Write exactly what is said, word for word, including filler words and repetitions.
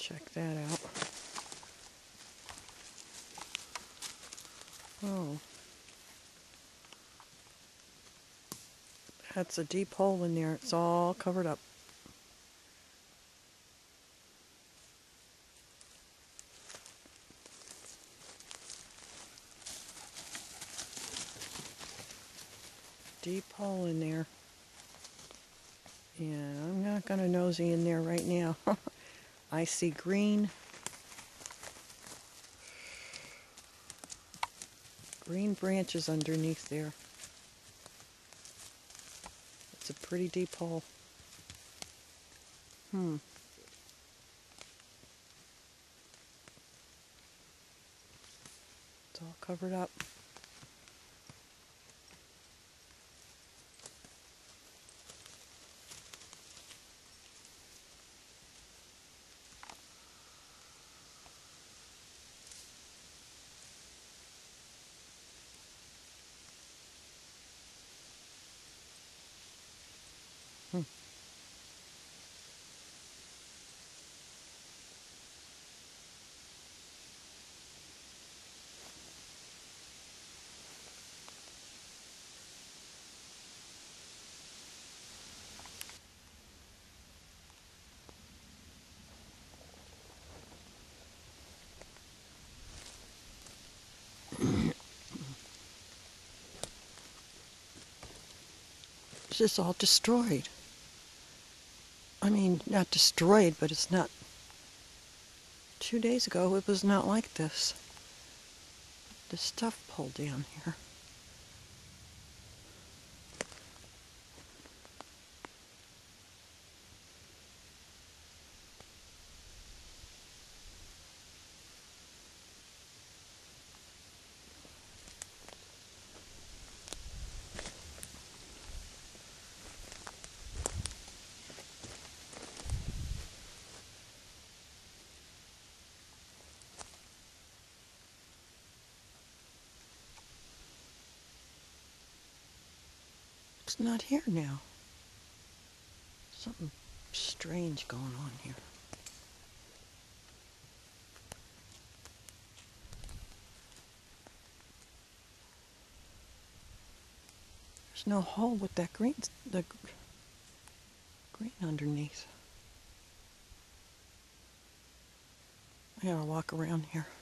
Check that out. Oh. That's a deep hole in there. It's all covered up. Deep hole in there. And I'm not going to nosy in there right now. I see green. Green branches underneath there. It's a pretty deep hole. Hmm. It's all covered up. Hmm. It's just all destroyed. I mean, not destroyed, but it's not. Two days ago, it was not like this. The stuff pulled down here. It's not here now. Something strange going on here. There's no hole with that green, the green underneath. I gotta walk around here.